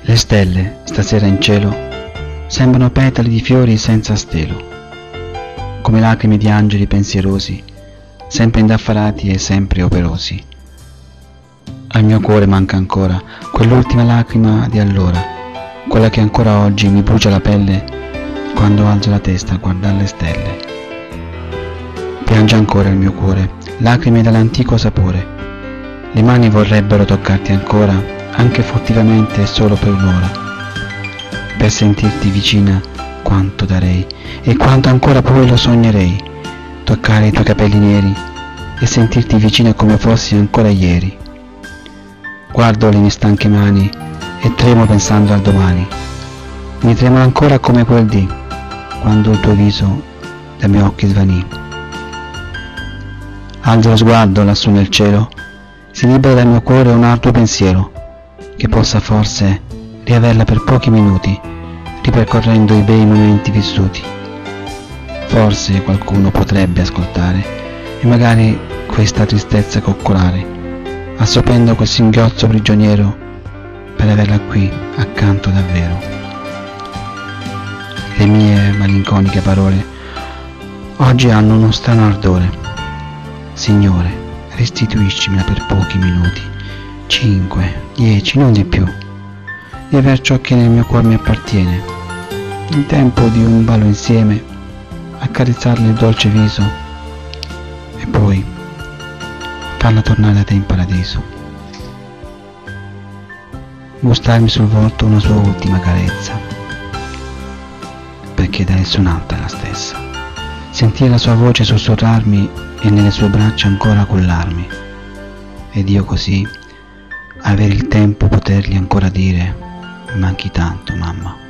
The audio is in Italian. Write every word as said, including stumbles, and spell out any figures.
Le stelle, stasera in cielo, sembrano petali di fiori senza stelo, come lacrime di angeli pensierosi, sempre indaffarati e sempre operosi. Al mio cuore manca ancora quell'ultima lacrima di allora, quella che ancora oggi mi brucia la pelle quando alzo la testa a guardare le stelle. Piange ancora il mio cuore, lacrime dall'antico sapore. Le mani vorrebbero toccarti ancora, anche furtivamente e solo per un'ora. Per sentirti vicina quanto darei, e quanto ancora poi lo sognerei, toccare i tuoi capelli neri e sentirti vicina come fossi ancora ieri. Guardo le mie stanche mani e tremo pensando al domani. Mi tremano ancora come quel dì, quando il tuo viso dai miei occhi svanì. Alzo lo sguardo lassù nel cielo, si libera dal mio cuore un arduo pensiero, che possa forse riaverla per pochi minuti, ripercorrendo i bei momenti vissuti. Forse qualcuno potrebbe ascoltare e magari questa tristezza coccolare, assopendo quel singhiozzo prigioniero per averla qui accanto davvero. Le mie malinconiche parole oggi hanno uno strano ardore. Signore, restituiscimela per pochi minuti, cinque, dieci, non di più, di aver ciò che nel mio cuore mi appartiene, il tempo di un ballo insieme, accarezzarle il dolce viso e poi farla tornare da te in paradiso. Gustarmi sul volto una sua ultima carezza, perché da nessun'altra è la stessa. Sentire la sua voce sussurrarmi e nelle sue braccia ancora cullarmi, ed io così avere il tempo potergli ancora dire: manchi tanto, mamma.